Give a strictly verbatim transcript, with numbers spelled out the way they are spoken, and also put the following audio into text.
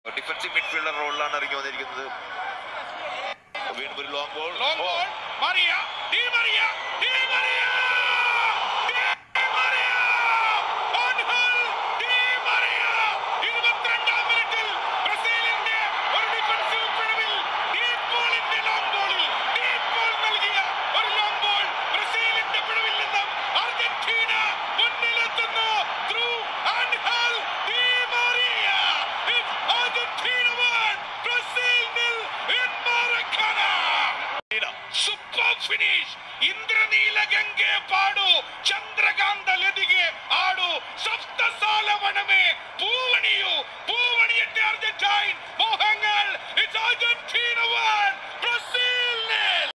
Defensive midfielder റോളിലാണ് ഇറങ്ങി വന്നിരിക്കുന്നത്. വീണ്ടും ഒരു long ball. Long ball. Maria di Maria di Maria ഇരുപത്തിരണ്ടാം മിനിറ്റിൽ ബ്രസീലിന്റെ ഒരു ഡിഫൻസീവ് പിഴവിൽ ഡീപ് ബോളിന്റെ ലോങ് ബോളിൽ ഡീപ് ബോൾ നൽകിയ ഒരു ലോങ് ബോൾ ബ്രസീലിന്റെ പിഴവിൽ നിന്നും അർജന്റീന മുന്നിലെത്തുന്നു. Through Angel di Maria. It's Argentina one, Brazil nil in Maracana. Super finish. ಇಂದ್ರನೀಲ ಗಂಗೆ ಪಾಡು ಚಂದ್ರಕಾಂತ ಲದಿಗೆ ಆಡು ಸಪ್ತಸಾಲ ವನಮೆ പൂവണിയു പൂവണിയത്തെ അർജന്റൈൻ മോഹങ്ങൾ. It's Argentina one,